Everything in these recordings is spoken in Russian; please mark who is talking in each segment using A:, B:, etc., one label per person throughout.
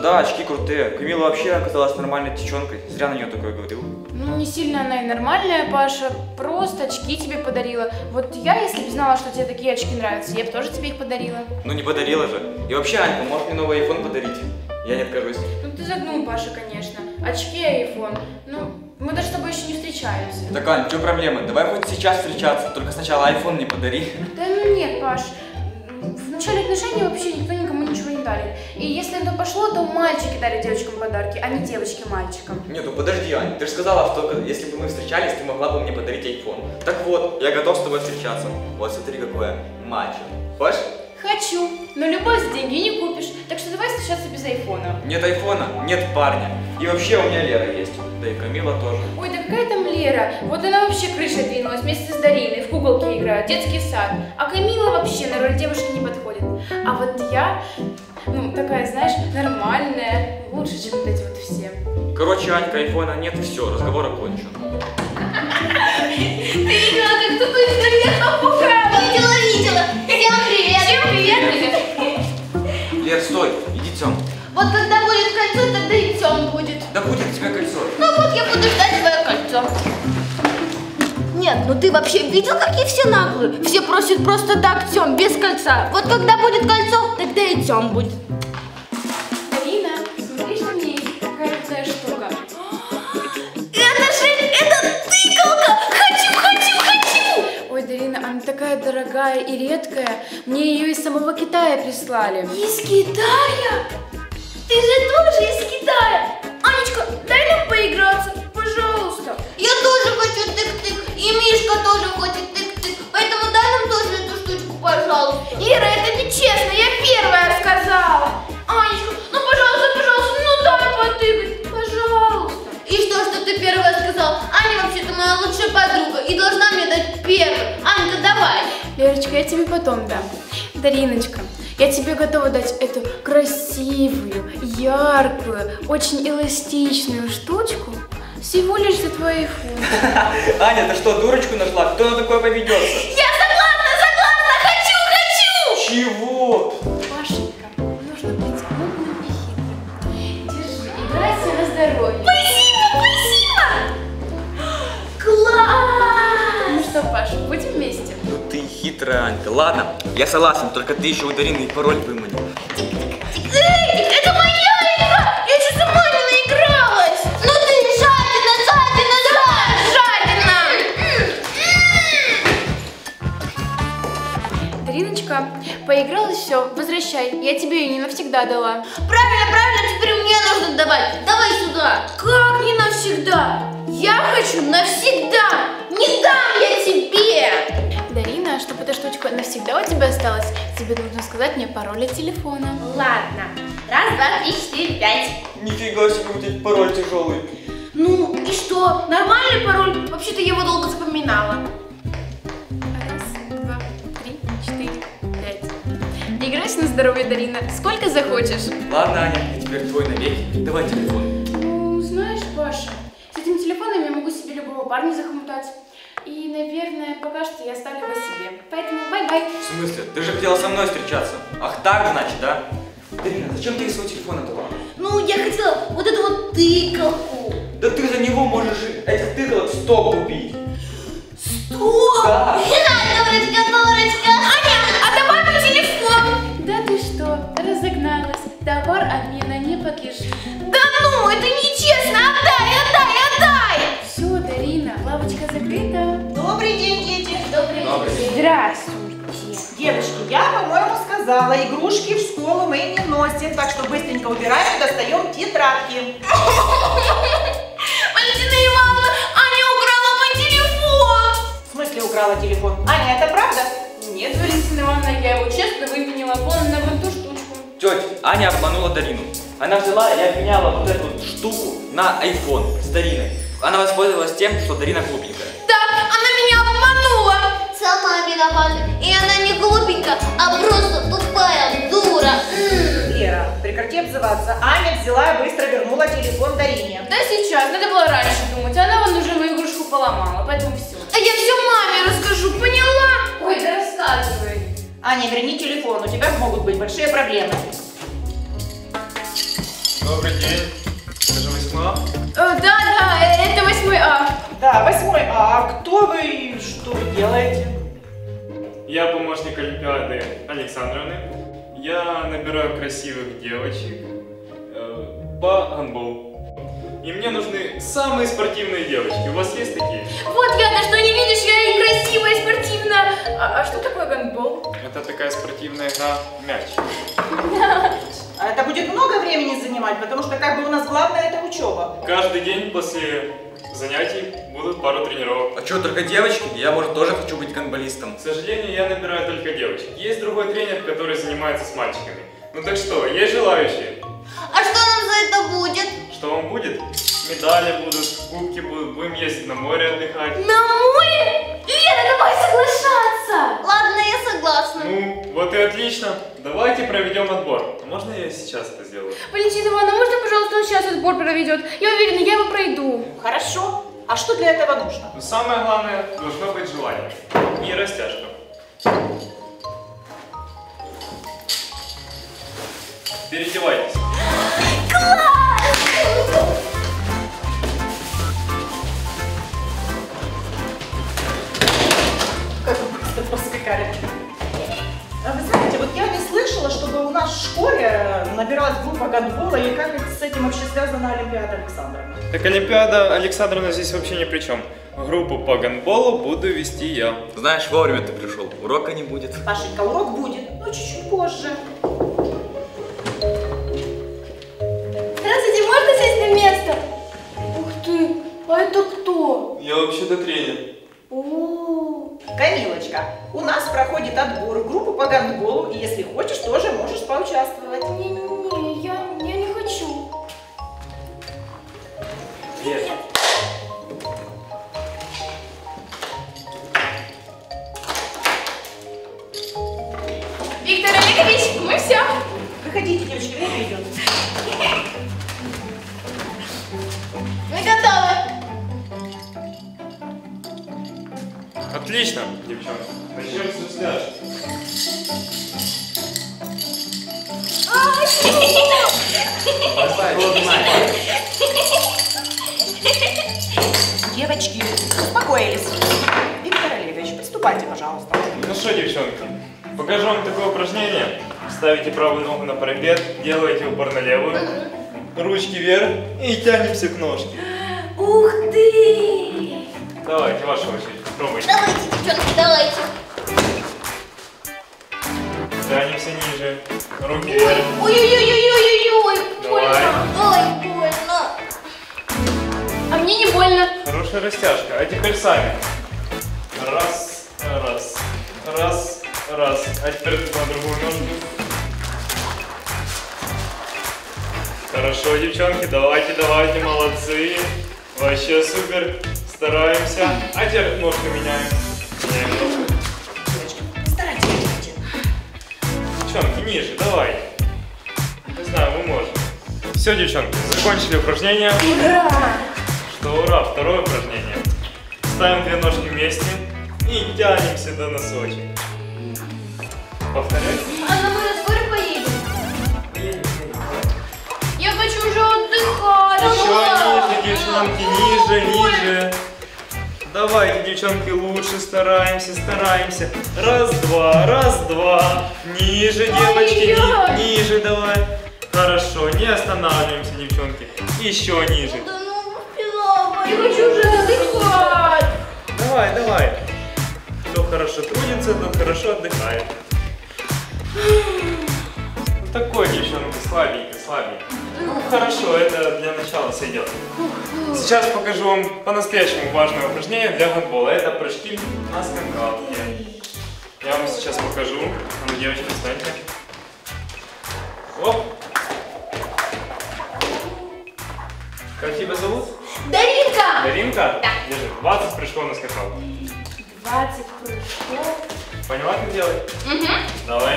A: да, очки крутые. Камила вообще оказалась нормальной девчонкой. Зря на нее такое говорил.
B: Ну, не сильно она и нормальная, Паша. Просто очки тебе подарила. Вот я, если бы знала, что тебе такие очки нравятся, я бы тоже тебе их подарила.
A: Ну не подарила же. И вообще, Анька, можешь мне новый iPhone подарить? Я не откажусь.
B: Ну, ты загнул, Паша, конечно. Очки и айфон. Ну, мы даже с тобой еще не встречаемся.
A: Так, Ань, в чем проблема? Давай хоть сейчас встречаться, только сначала iPhone мне подари.
B: Да ну нет, Паш. В начале отношений вообще никто никому ничего не дарит. И если на то пошло, то мальчики дарят девочкам подарки, а не девочки мальчикам.
A: Нет, ну подожди, Ань, ты же сказала, что если бы мы встречались, ты могла бы мне подарить iPhone. Так вот, я готов с тобой встречаться. Вот смотри, какое мачо. Хочешь?
B: Хочу, но любовь за деньги не купишь, так что давай встречаться без айфона.
A: Нет айфона, нет парня. И вообще у меня Лера есть. Да и Камила тоже.
B: Ой, да какая там Лера? Вот она вообще крышей двинулась вместе с Дариной, в куколки играет, детский сад. А Камила вообще на роль девушки не подходит. А вот я, ну, такая, знаешь, нормальная, лучше, чем вот эти вот все.
A: Короче, Анька, айфона нет, все, разговор окончен.
C: Ты видела, как кто-то из клиентов украл? Видела. Всем привет.
B: Всем привет.
A: Лер, стой, иди Тём.
C: Вот когда будет кольцо, тогда и Тём будет.
A: Да будет у тебя кольцо.
C: Ну вот я буду ждать твое кольцо. Нет, ну ты вообще видел, какие все наглые? Все просят просто так, Тём, без кольца. Вот когда будет кольцо, тогда и Тём будет.
B: Дарина, смотри, что у меня есть какая крутая штука.
C: Это тыкалка! Хочу!
B: Ой, Дарина, она такая дорогая и редкая. Мне ее из самого Китая прислали.
C: Из Китая? Ты же тоже из Китая! Анечка, дай нам поиграться, пожалуйста. Я тоже хочу тык-тык, и Мишка тоже хочет тык-тык, поэтому дай нам тоже эту штучку, пожалуйста. Ира, это нечестно, я первая сказала. Анечка, ну пожалуйста, ну дай потыкать, пожалуйста. И что ты первая сказала? Аня вообще-то моя лучшая подруга и должна мне дать первой. Анька, давай.
B: Лерочка, я тебе потом дам. Дариночка, я тебе готова дать эту красивую, яркую, очень эластичную штучку всего лишь за твой айфон.
A: Аня, ты что, дурочку нашла? Кто на такое поведется?
C: Я согласна, хочу!
A: Чего?
B: Пашенька, нужно быть умным и хитрым. Держи, играйся на здоровье.
C: Спасибо! Класс!
B: Ну что, Паша, будем вместе?
A: Ну ты хитрая, Анька. Ладно, я согласен, только ты еще у Дарины пароль вымани.
C: Эй, это моя игра! Я чуть сама не наигралась! Ну ты жадина!
B: Дариночка, поигралась, все, возвращай. Я тебе ее не навсегда дала.
C: Правильно, теперь мне нужно давать. Давай сюда. Как не навсегда? Я хочу навсегда. Не дам я тебе.
B: Дарина, чтобы эта штучка навсегда у тебя осталась, тебе нужно сказать мне пароль от телефона.
C: Ладно. Раз, два, три, четыре, пять.
A: Нифига себе, у тебя пароль тяжелый.
C: Ну и что? Нормальный пароль? Вообще-то я его долго запоминала.
B: Раз, два, три, четыре, пять. Играйся на здоровье, Дарина. Сколько захочешь.
A: Ладно, Аня, я теперь твой навеки. Давай телефон.
B: Ну, знаешь, Паша, с этим телефоном я могу себе любого парня захомутать. И, наверное, пока что я оставлю его себе. Поэтому бай-бай.
A: В смысле? Ты же хотела со мной встречаться. Ах так, значит, да? Дарина, зачем ты ей свой телефон отдала?
C: Ну, я хотела вот эту вот тыкалку.
A: Да ты за него можешь этих тыкалок 100 купить.
C: 100?
A: Да.
C: Дурочка. Аня, а давай мой телефон.
B: Да ты что, разогналась. Товар обмена не подлежит.
C: Да ну, это нечестно. Отдай.
B: Все, Дарина, лавочка закрыта.
D: Добрый день, дети.
A: Добрый день.
B: Здравствуйте.
D: Девочки, я, по-моему, сказала, игрушки в школу мы не носим, так что быстренько убираем, достаем тетрадки.
C: Валентина Ивановна, Аня украла мой телефон.
D: В смысле украла телефон? Аня, это правда?
B: Нет, Валентина Ивановна, я его честно выменила на вон ту штучку.
A: Тетя, Аня обманула Дарину. Она взяла и обменяла вот эту вот штуку на iPhone с Дариной. Она воспользовалась тем, что Дарина глупенькая.
C: Да, она меня обманула. Сама виновата. И она не глупенькая, а просто тупая дура.
D: Лера, прекрати обзываться. Аня взяла и быстро вернула телефон Дарине.
B: Да сейчас, надо было раньше думать. Она вон уже мою игрушку поломала, поэтому все.
C: А я все маме расскажу, поняла?
B: Ой, да рассказывай.
D: Аня, верни телефон, у тебя могут быть большие проблемы.
E: Добрый день. Это же 8А?
B: Да, это 8А.
D: Да, 8 А кто вы и что вы делаете?
E: Я помощник Олимпиады Александровны. Я набираю красивых девочек по гандболу. И мне нужны самые спортивные девочки. У вас есть такие?
B: Вот я-то что не видишь, я и красивая, и спортивная. А что такое гандбол?
E: Это такая спортивная игра мяч.
D: А это будет много времени занимать, потому что как бы у нас главное это учеба.
E: Каждый день после занятий будут пару тренировок.
A: А что, только девочки? Я, может, тоже хочу быть гандболистом.
E: К сожалению, я набираю только девочек. Есть другой тренер, который занимается с мальчиками. Ну так что, есть желающие?
C: А что нам за это будет?
E: Что вам будет? Медали будут, кубки будут, будем ездить на море отдыхать.
C: На море? Лена, давай соглашаться! Ладно, я согласна.
E: Ну, вот и отлично. Давайте проведем отбор. А можно я сейчас это сделаю?
B: Валентина Ивановна, можно, пожалуйста, он сейчас отбор проведет? Я уверена, я его пройду.
D: Хорошо. А что для этого нужно?
E: Но самое главное, должно быть желание. И растяжка. Переодевайтесь.
D: Как вы быстро поскакали. А вы знаете, вот я не слышала, чтобы у нас в школе набиралась группа гандбола, и как с этим вообще связана Олимпиада Александровна?
E: Так Олимпиада Александровна здесь вообще ни при чем. Группу по гандболу буду вести я.
A: Знаешь, вовремя ты пришел. Урока не будет.
D: Пашенька, урок будет, но чуть-чуть позже.
C: Здравствуйте, можно сесть на место? Ух ты, а это кто?
E: Я вообще-то тренер.
C: О,
D: Камилочка, у нас проходит отбор в группу по гандболу, и если хочешь, тоже можешь поучаствовать.
C: не-не-не, я не хочу.
E: Нет.
B: Виктор Олегович, мы все.
D: Выходите, девочки, время идет.
C: Мы готовы.
E: Отлично, девчонки. Начнем с растяжки.
D: Девочки, успокоились. Виктор Олегович, приступайте, пожалуйста.
E: Ну что, девчонки, покажу вам такое упражнение. Ставите правую ногу на парапет, делаете упор на левую, ручки вверх и тянемся к ножке.
C: Ух ты!
E: Давайте, ваша очередь, пробуйте.
C: Давайте, девчонки, давайте.
E: Тянемся ниже, руки вверх.
C: Ой-ой-ой-ой-ой-ой,
E: Давай.
C: Ой, больно.
B: А мне не больно.
E: Хорошая растяжка. А теперь сами. Раз, раз, раз, раз. А теперь на другую ножку. Хорошо, девчонки, давайте, давайте, молодцы. Вообще супер. Стараемся. А теперь ножку меняем. Меняем ножку.
D: Старайтесь, девочки.
E: Девчонки, ниже, давай. Не знаю, вы можете. Все, девчонки, закончили упражнение.
B: Ура!
E: Что ура, второе упражнение. Ставим две ножки вместе и тянемся до носочек. Повторяй.
C: А на мы скоро поедем?
B: Я хочу уже отдыхать.
E: Еще ниже, девчонки, ниже, ниже. Давайте, девчонки, лучше стараемся, стараемся. Раз, два. Ниже, девочки,
B: Ай-яй.
E: ниже давай. Хорошо, не останавливаемся, девчонки. Еще ниже.
C: Да ну, пила,
B: Я хочу уже отдыхать.
E: Давай, давай. Кто хорошо трудится, тот хорошо отдыхает. Ну, такой, девчонки, слабенький, слабенький. Ну, хорошо, это для начала сойдет. Сейчас покажу вам по-настоящему важное упражнение для гандбола. Это прыжки на скакалке. Я вам сейчас покажу. А ну, девочки, встаньте. Оп. Как тебя зовут?
C: Даринка!
E: Даринка?
C: Да.
E: Держи, 20 прыжков на скакалке.
B: 20 прыжков.
E: Поняла, как делать?
B: Угу.
E: Давай.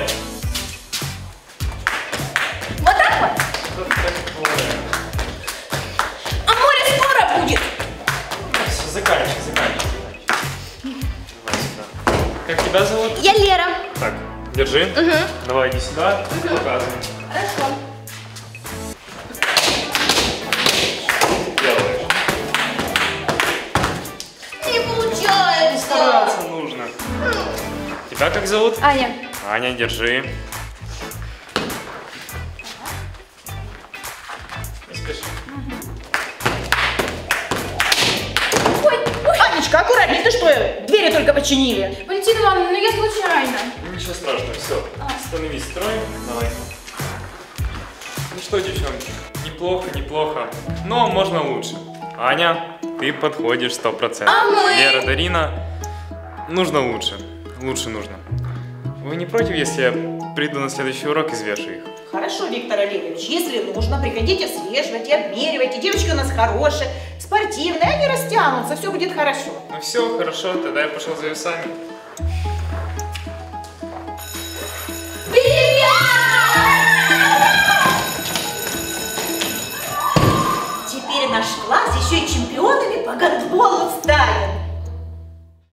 C: Вот так вот.
E: Что такое?
C: А море скоро будет.
E: Все, заканчивай. Давай сюда. Как тебя зовут?
C: Я Лера.
E: Так, держи. Давай, иди сюда. Показывай.
C: Хорошо.
E: Тебя как зовут?
B: Аня.
E: Аня, держи. Не спеши.
D: Анечка, аккуратней, ты что, двери только починили?
B: Валентина Ивановна, ну я случайно.
E: Ничего страшного, все. Становись строй, давай. Ну что, девчонки, неплохо, неплохо, но можно лучше. Аня, ты подходишь 100%.
C: А мы?
E: Лера, Дарина, нужно лучше. Лучше нужно. Вы не против, если я приду на следующий урок и свешу их?
D: Хорошо, Виктор Олегович, если нужно, приходите свеживайте, обмеривайте. Девочки у нас хорошие, спортивные, они растянутся, все будет хорошо.
E: Ну все, хорошо, тогда я пошел за весами.
D: Теперь наш класс еще и чемпионами по гандболу станет.